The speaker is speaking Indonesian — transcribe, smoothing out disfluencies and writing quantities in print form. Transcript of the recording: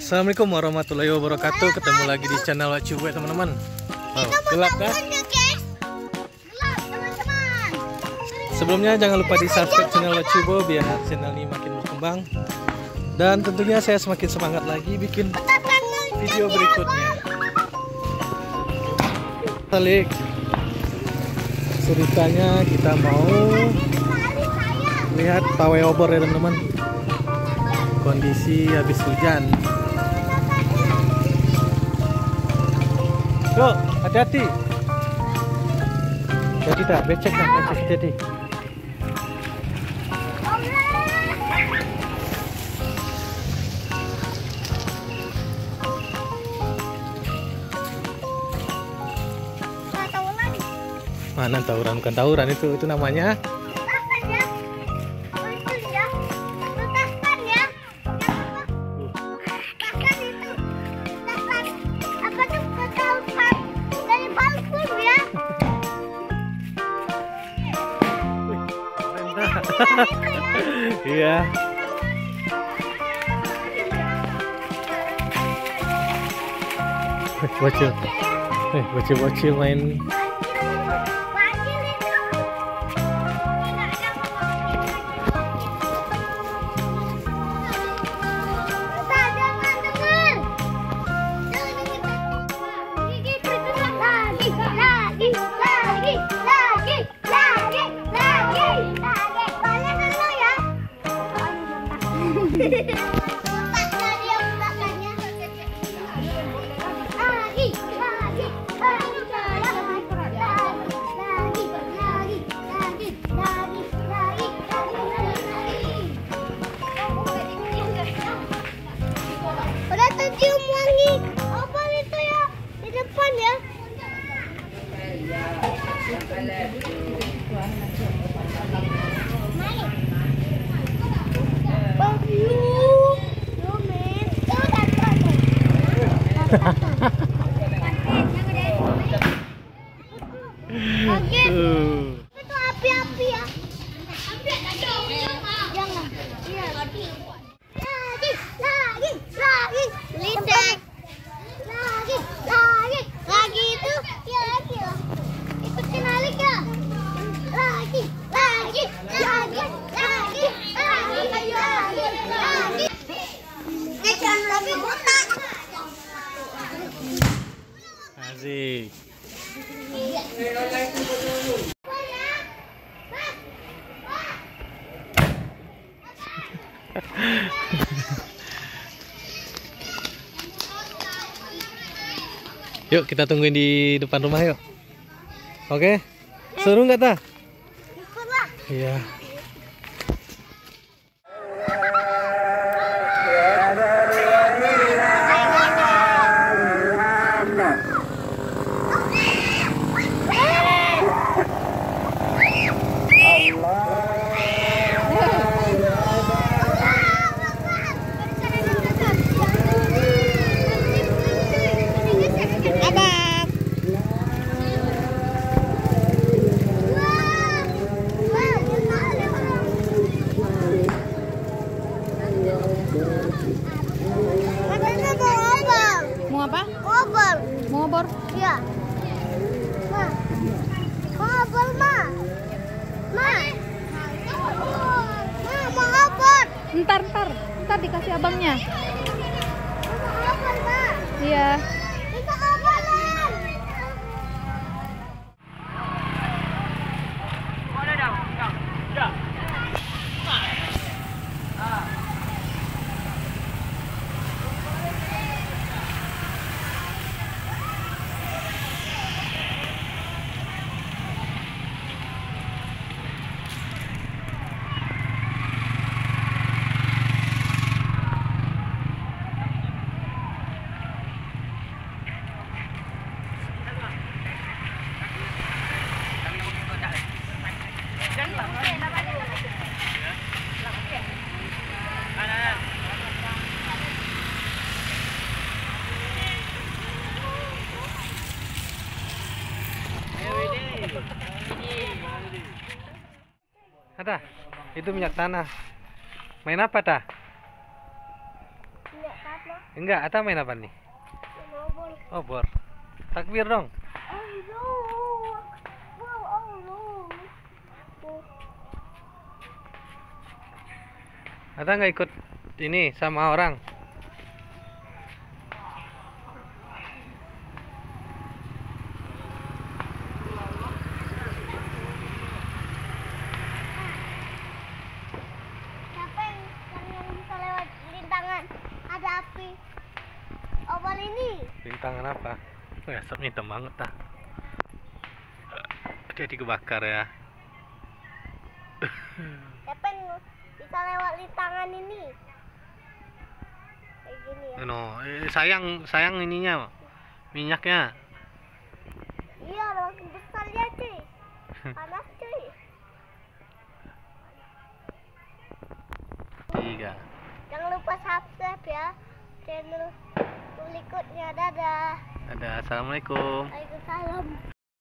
Assalamualaikum warahmatullahi wabarakatuh. Ketemu lagi di channel Wacubo teman-teman. Oh, gelap kan? Sebelumnya jangan lupa di subscribe channel Wacubo biar channel ini makin berkembang. Dan tentunya saya semakin semangat lagi bikin video berikutnya. Balik ceritanya, kita mau lihat pawai obor ya teman-teman. Kondisi habis hujan. Yuk, hati-hati. Jadi tak becek tak becek jadi. Mana tawuran, bukan tawuran itu namanya. Iya. Bocil main. Udah tercium wangi apa itu ya di depan ya. Itu api-api ya. Jangan. Iya. Lagi. Lisek. Lagi itu. Ya lagi ya. Ikutin Alik ya. Lagi. Ini jangan lebih buta. Asik. Yuk kita tungguin di depan rumah yuk. Oke. Seru nggak ta? Ikutlah. Iya. Mau apa? Obor. Mau obor? Iya. Ma. Mau obor, Ma. Ma. Mau obor. Ntar dikasih abangnya. Mau obor, Ma. Iya. Bisa obor, Ma. Ada, itu minyak tanah. Main apa dah? Minyak tanah. Enggak, Ata main apa nih? Snowball. Obor. Takbir dong. Allah. Wow, Allah. Ata nggak ikut ini sama orang. Siapa yang bisa lewat rintangan? Ada api. Oval ini. Rintangan apa? Oh, asapnya hitam banget dah. Jadi kebakar ya. Siapa yang bisa lewat rintangan ini? Kayak gini ya. No, sayang ininya, minyaknya. Iya, makin besar ya cuy. Panas cuy. 3. Jangan lupa subscribe ya channel berikutnya. Dadah. Ada. Assalamualaikum. Waalaikumsalam.